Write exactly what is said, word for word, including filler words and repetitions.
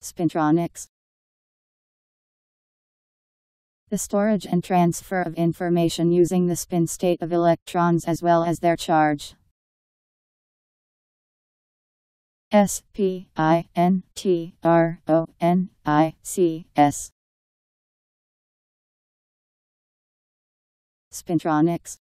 Spintronics. The storage and transfer of information using the spin state of electrons as well as their charge. S P I N T R O N I C S. Spintronics.